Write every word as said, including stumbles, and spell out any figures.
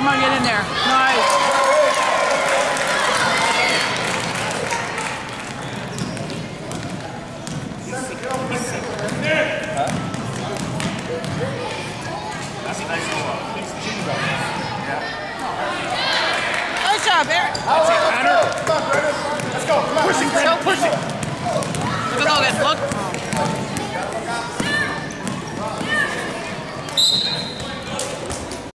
Come on, get in there. Nice. That's a nice goal. Nice job, Eric.